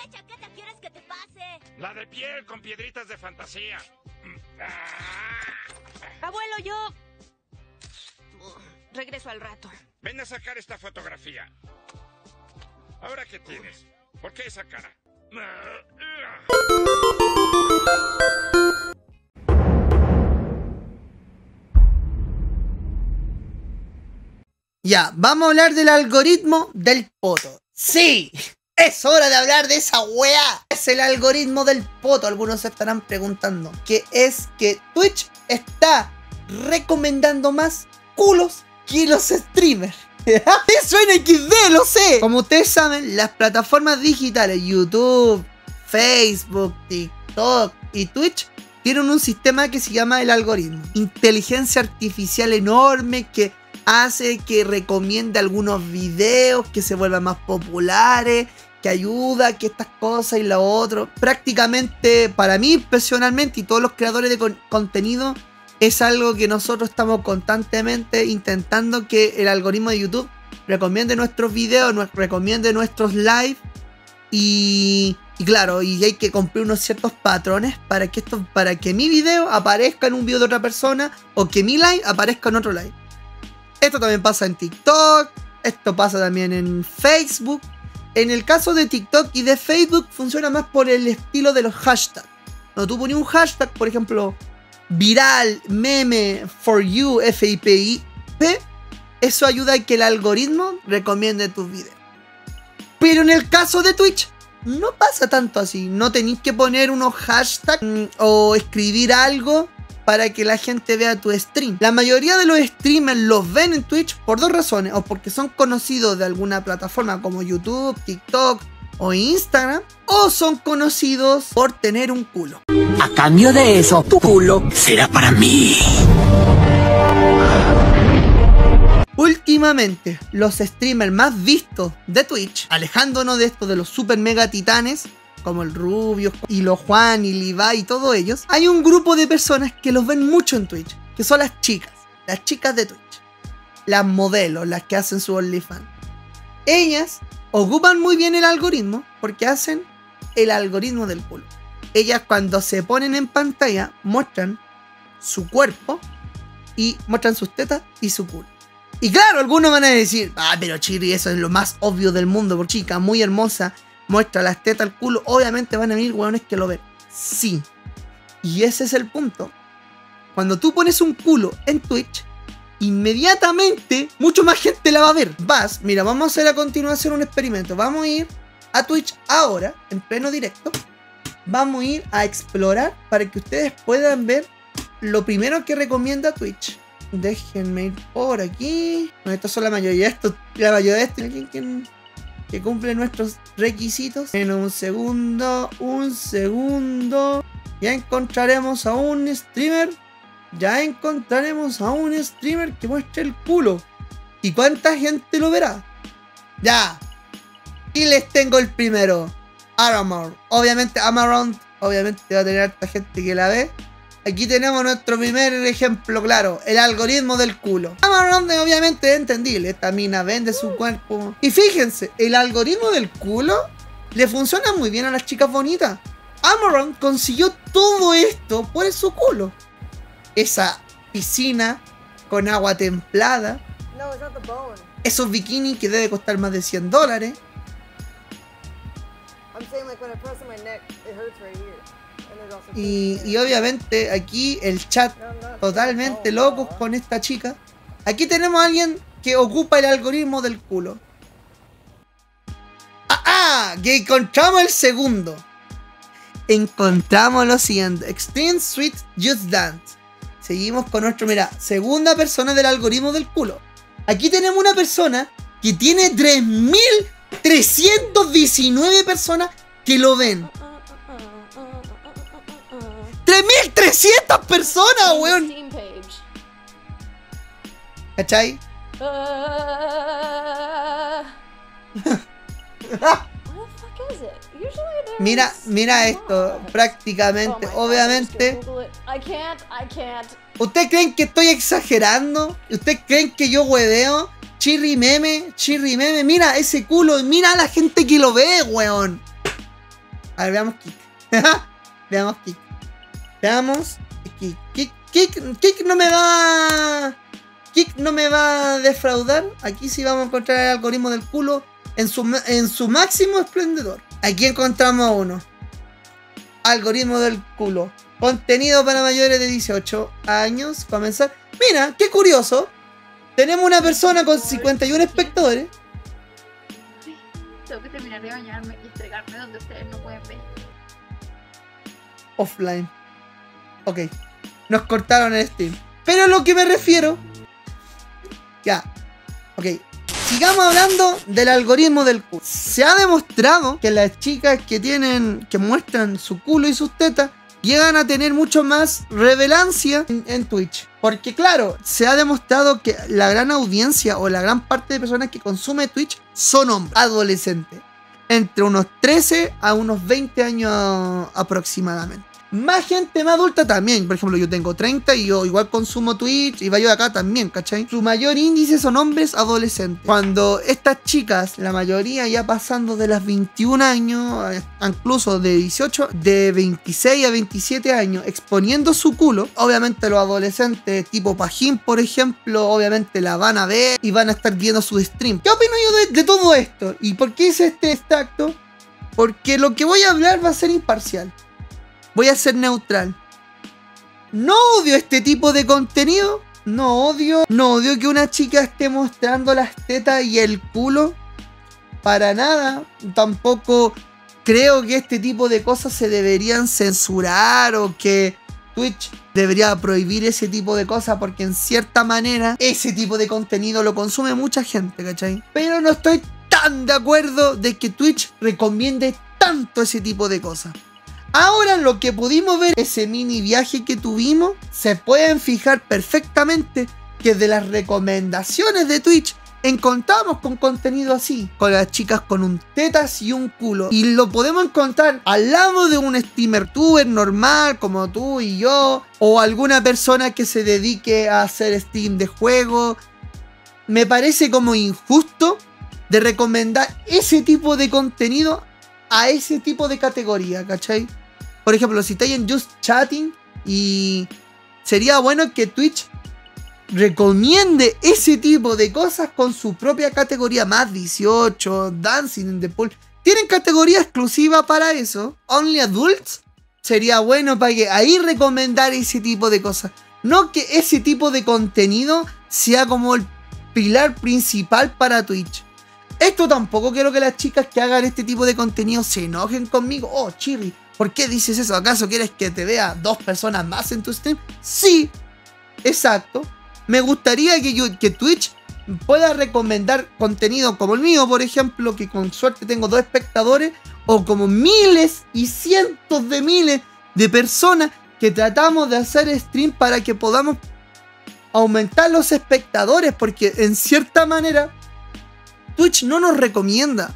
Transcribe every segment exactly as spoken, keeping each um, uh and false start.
la chaqueta quieres que te pase? La de piel con piedritas de fantasía. Abuelo, yo... regreso al rato. Ven a sacar esta fotografía. ¿Ahora qué tienes? ¿Por qué esa cara? Ya, vamos a hablar del algoritmo del poto. ¡Sí! Es hora de hablar de esa weá. Es el algoritmo del poto. Algunos se estarán preguntando. Que es que Twitch está recomendando más culos que los streamers. Eso en equis de, lo sé. Como ustedes saben, las plataformas digitales YouTube, Facebook, TikTok y Twitch tienen un sistema que se llama el algoritmo. Inteligencia artificial enorme que hace que recomiende algunos videos, que se vuelvan más populares, que ayuda a que estas cosas y lo otro. Prácticamente para mí personalmente y todos los creadores de con contenido es algo que nosotros estamos constantemente intentando que el algoritmo de YouTube recomiende nuestros videos, nos recomiende nuestros live y, y claro, y hay que cumplir unos ciertos patrones para que esto, para que mi video aparezca en un video de otra persona o que mi live aparezca en otro live. Esto también pasa en TikTok, esto pasa también en Facebook. En el caso de TikTok y de Facebook funciona más por el estilo de los hashtags. Cuando tú pones un hashtag, por ejemplo, viral, meme, for you, F I P I P, eso ayuda a que el algoritmo recomiende tus videos. Pero en el caso de Twitch, no pasa tanto así. No tenéis que poner unos hashtags o escribir algo para que la gente vea tu stream. La mayoría de los streamers los ven en Twitch por dos razones. O porque son conocidos de alguna plataforma como YouTube, TikTok o Instagram. O son conocidos por tener un culo. A cambio de eso, tu culo será para mí. Últimamente, los streamers más vistos de Twitch, alejándonos de esto de los super mega titanes, como el Rubius y los Juan y Levi y todos ellos, hay un grupo de personas que los ven mucho en Twitch, que son las chicas, las chicas de Twitch, las modelos, las que hacen su OnlyFans. Ellas ocupan muy bien el algoritmo porque hacen el algoritmo del culo. Ellas cuando se ponen en pantalla muestran su cuerpo y muestran sus tetas y su culo. Y claro, algunos van a decir, ah, pero Chirri, eso es lo más obvio del mundo, por chica muy hermosa, muestra las tetas, el culo, obviamente van a venir hueones que lo ven. Sí. Y ese es el punto. Cuando tú pones un culo en Twitch, inmediatamente mucho más gente la va a ver. Vas, mira, vamos a hacer a continuación un experimento. Vamos a ir a Twitch ahora, en pleno directo. Vamos a ir a explorar para que ustedes puedan ver lo primero que recomienda Twitch. Déjenme ir por aquí. Bueno, estos son la mayoría. Esto, la mayoría de estos. ¿Alguien que, que cumple nuestros requisitos? En un segundo, un segundo. Ya encontraremos a un streamer. Ya encontraremos a un streamer que muestre el culo. ¿Y cuánta gente lo verá? Ya. Y les tengo el primero. Aramount. Obviamente Amarant. Obviamente va a tener harta gente que la ve. Aquí tenemos nuestro primer ejemplo claro. El algoritmo del culo. Amarant obviamente es entendible. Esta mina vende su cuerpo. Y fíjense, el algoritmo del culo le funciona muy bien a las chicas bonitas. Amarant consiguió todo esto por su culo. Esa piscina con agua templada. Esos bikinis que debe costar más de cien dólares. Y, y obviamente aquí el chat totalmente locos con esta chica. Aquí tenemos a alguien que ocupa el algoritmo del culo. ¡Ah! ah que encontramos el segundo. Encontramos lo siguiente. Extreme Sweet Just Dance. Seguimos con nuestro, mira, segunda persona del algoritmo del culo. Aquí tenemos una persona que tiene tres mil trescientas diecinueve personas que lo ven. tres mil trescientas personas, weón. ¿Cachai? Mira, mira esto, prácticamente, obviamente. ¿Ustedes creen que estoy exagerando? ¿Ustedes creen que yo hueveo? Chirri meme, chirri meme, mira ese culo, mira a la gente que lo ve, weón. A ver, veamos Kik. Veamos Kik. Veamos Kik. Kik, Kik, Kik no me va... Kik no me va a defraudar. Aquí sí vamos a encontrar el algoritmo del culo en su, en su máximo esplendor. Aquí encontramos uno. Algoritmo del culo. Contenido para mayores de dieciocho años. Comenzar. Mira, qué curioso. Tenemos una persona con cincuenta y uno espectadores. Tengo que terminar de bañarme y entregarme donde ustedes no pueden ver. Offline. Ok. Nos cortaron el stream. Pero a lo que me refiero... Ya. Ok. Sigamos hablando del algoritmo del culo. Se ha demostrado que las chicas que tienen... que muestran su culo y sus tetas llegan a tener mucho más relevancia en, en Twitch. Porque claro, se ha demostrado que la gran audiencia o la gran parte de personas que consume Twitch son hombres, adolescentes. Entre unos trece a unos veinte años aproximadamente. Más gente más adulta también. Por ejemplo, yo tengo treinta y yo igual consumo Twitch y vaya de acá también, ¿cachai? Su mayor índice son hombres adolescentes. Cuando estas chicas, la mayoría ya pasando de las veintiún años, incluso de dieciocho, de veintiséis a veintisiete años, exponiendo su culo, obviamente los adolescentes tipo Pajín, por ejemplo, obviamente la van a ver y van a estar viendo su stream. ¿Qué opino yo de, de todo esto? ¿Y por qué hice este extracto? Porque lo que voy a hablar va a ser imparcial. Voy a ser neutral. No odio este tipo de contenido. No odio. No odio que una chica esté mostrando las tetas y el culo. Para nada. Tampoco creo que este tipo de cosas se deberían censurar o que Twitch debería prohibir ese tipo de cosas, porque en cierta manera ese tipo de contenido lo consume mucha gente, ¿cachai? Pero no estoy tan de acuerdo de que Twitch recomiende tanto ese tipo de cosas. Ahora lo que pudimos ver, ese mini viaje que tuvimos, se pueden fijar perfectamente que de las recomendaciones de Twitch encontramos con contenido así, con las chicas con un tetas y un culo, y lo podemos encontrar al lado de un streamer tuber normal como tú y yo, o alguna persona que se dedique a hacer stream de juego. Me parece como injusto de recomendar ese tipo de contenido a ese tipo de categoría, ¿cachai? Por ejemplo, si estáis en Just Chatting, y sería bueno que Twitch recomiende ese tipo de cosas con su propia categoría, más dieciocho, Dancing in the Pool. Tienen categoría exclusiva para eso. Only Adults. Sería bueno para que ahí recomendar ese tipo de cosas. No que ese tipo de contenido sea como el pilar principal para Twitch. Esto tampoco quiero que las chicas que hagan este tipo de contenido se enojen conmigo. Oh, Chirri, ¿por qué dices eso? ¿Acaso quieres que te vea dos personas más en tu stream? Sí, exacto. Me gustaría que, yo, que Twitch pueda recomendar contenido como el mío, por ejemplo, que con suerte tengo dos espectadores, o como miles y cientos de miles de personas que tratamos de hacer stream para que podamos aumentar los espectadores, porque en cierta manera Twitch no nos recomienda.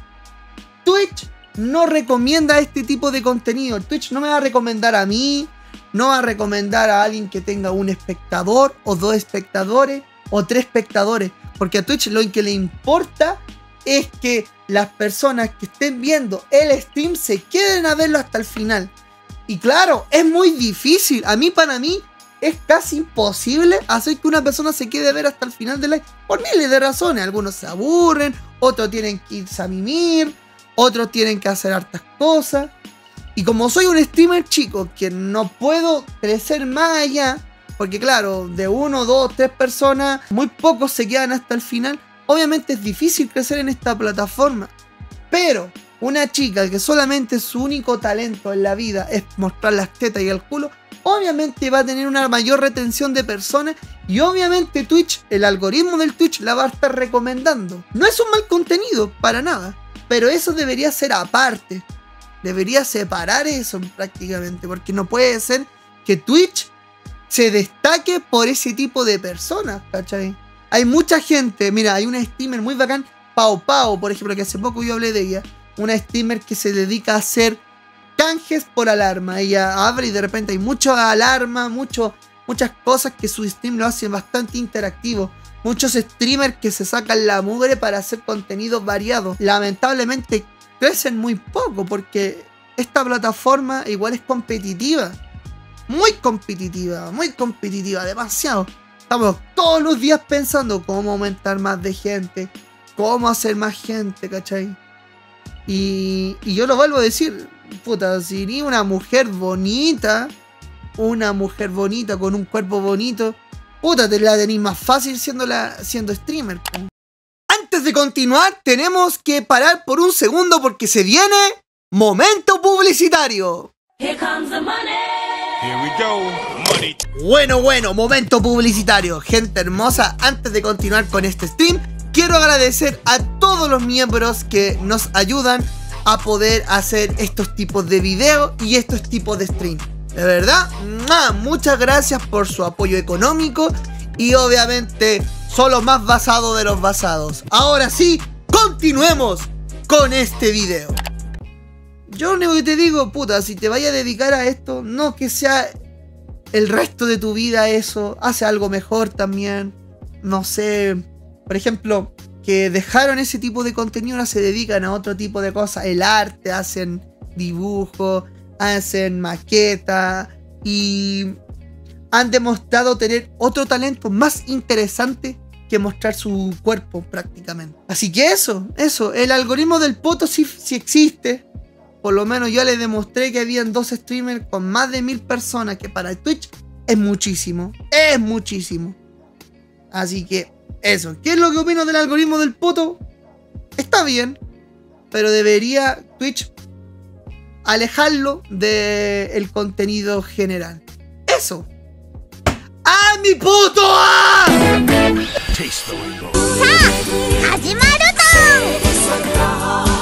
Twitch no recomienda este tipo de contenido. Twitch no me va a recomendar a mí, no va a recomendar a alguien que tenga un espectador, o dos espectadores, o tres espectadores. Porque a Twitch lo que le importa es que las personas que estén viendo el stream se queden a verlo hasta el final. Y claro, es muy difícil. A mí, para mí, es casi imposible hacer que una persona se quede a ver hasta el final del live. Por miles de razones. Algunos se aburren, otros tienen que irse a mimir, otros tienen que hacer hartas cosas. Y como soy un streamer chico que no puedo crecer más allá, porque claro, de uno, dos, tres personas, muy pocos se quedan hasta el final. Obviamente es difícil crecer en esta plataforma. Pero una chica que solamente su único talento en la vida es mostrar las tetas y el culo, obviamente va a tener una mayor retención de personas. Y obviamente Twitch, el algoritmo del Twitch la va a estar recomendando. No es un mal contenido, para nada. Pero eso debería ser aparte. Debería separar eso prácticamente. Porque no puede ser que Twitch se destaque por ese tipo de personas, ¿cachai? Hay mucha gente, mira, hay una streamer muy bacán, Pau Pau, por ejemplo, que hace poco yo hablé de ella. Una streamer que se dedica a hacer canjes por alarma. Ella abre y de repente hay mucha alarma, mucho, muchas cosas que su stream lo hacen bastante interactivo. Muchos streamers que se sacan la mugre para hacer contenido variado. Lamentablemente crecen muy poco porque esta plataforma igual es competitiva. Muy competitiva, muy competitiva, demasiado. Estamos todos los días pensando cómo aumentar más de gente, cómo hacer más gente, ¿cachai? Y, y yo lo vuelvo a decir, puta, si ni una mujer bonita, una mujer bonita con un cuerpo bonito, puta, te la tenés más fácil siendo, la, siendo streamer. Antes de continuar, tenemos que parar por un segundo porque se viene momento publicitario. Here comes the money. Here we go, money. Bueno, bueno, momento publicitario. Gente hermosa, antes de continuar con este stream, quiero agradecer a todos los miembros que nos ayudan a poder hacer estos tipos de videos y estos tipos de stream. De verdad, muchas gracias por su apoyo económico y obviamente son los más basados de los basados. Ahora sí, continuemos con este video. Yo lo único que te digo, puta, si te vayas a dedicar a esto, no que sea el resto de tu vida eso, hace algo mejor también. No sé, por ejemplo, que dejaron ese tipo de contenido, ahora se dedican a otro tipo de cosas, el arte, hacen dibujo, hacen maqueta y han demostrado tener otro talento más interesante que mostrar su cuerpo prácticamente. Así que eso, eso, el algoritmo del poto sí, sí existe. Por lo menos yo les demostré que habían dos streamers con más de mil personas, que para Twitch es muchísimo, es muchísimo. Así que eso, ¿qué es lo que opino del algoritmo del poto? Está bien, pero debería Twitch alejarlo del contenido general. Eso. ¡Ah, mi puto! ¡Ah! ¡Sa! ¡Hajimaru to!